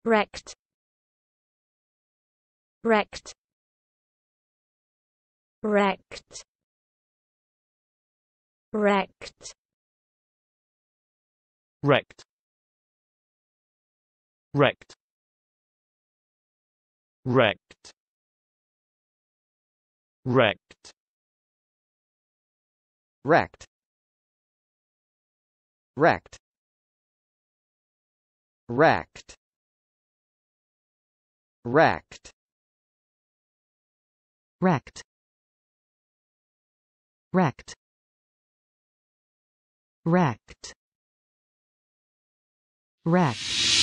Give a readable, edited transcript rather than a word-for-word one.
wrecked, wrecked, wrecked, wrecked, wrecked, wrecked, wrecked, wrecked, wrecked, wrecked, wrecked, wrecked, wrecked, wrecked, wrecked, wrecked.